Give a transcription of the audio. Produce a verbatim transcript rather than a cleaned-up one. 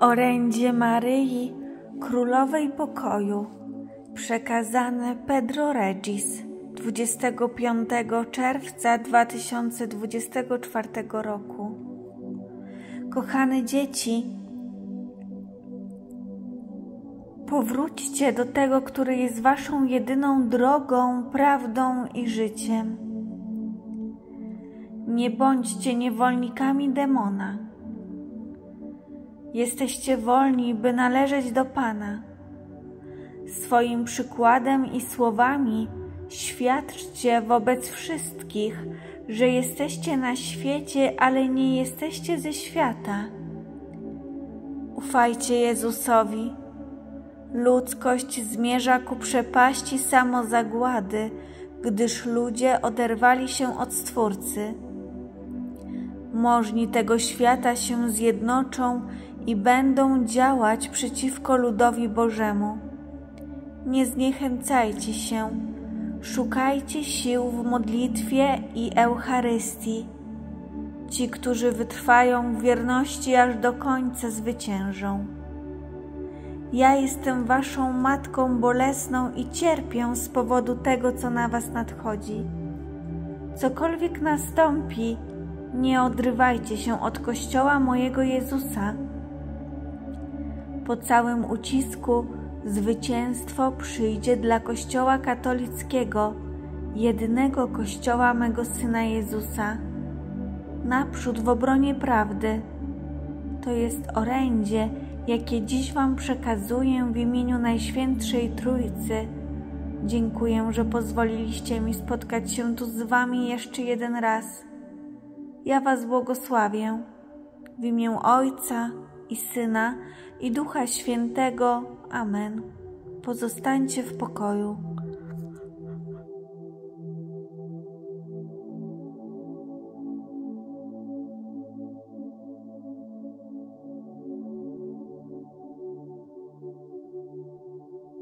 Orędzie Maryi, Królowej Pokoju, przekazane Pedro Regis dwudziestego piątego czerwca dwa tysiące dwudziestego czwartego roku. Kochane dzieci, powróćcie do tego, który jest waszą jedyną drogą, prawdą i życiem. Nie bądźcie niewolnikami demona. Jesteście wolni, by należeć do Pana. Swoim przykładem i słowami świadczcie wobec wszystkich, że jesteście na świecie, ale nie jesteście ze świata. Ufajcie Jezusowi. Ludzkość zmierza ku przepaści samozagłady, gdyż ludzie oderwali się od Stwórcy. Możni tego świata się zjednoczą i będą działać przeciwko ludowi Bożemu. Nie zniechęcajcie się, szukajcie sił w modlitwie i Eucharystii. Ci, którzy wytrwają w wierności aż do końca, zwyciężą. Ja jestem waszą matką bolesną i cierpię z powodu tego, co na was nadchodzi. Cokolwiek nastąpi, nie odrywajcie się od Kościoła mojego Jezusa. Po całym ucisku zwycięstwo przyjdzie dla Kościoła katolickiego, jedynego Kościoła mego Syna Jezusa. Naprzód w obronie prawdy. To jest orędzie, jakie dziś wam przekazuję w imieniu Najświętszej Trójcy. Dziękuję, że pozwoliliście mi spotkać się tu z wami jeszcze jeden raz. Ja was błogosławię w imię Ojca i Syna i Ducha Świętego. Amen. Pozostańcie w pokoju.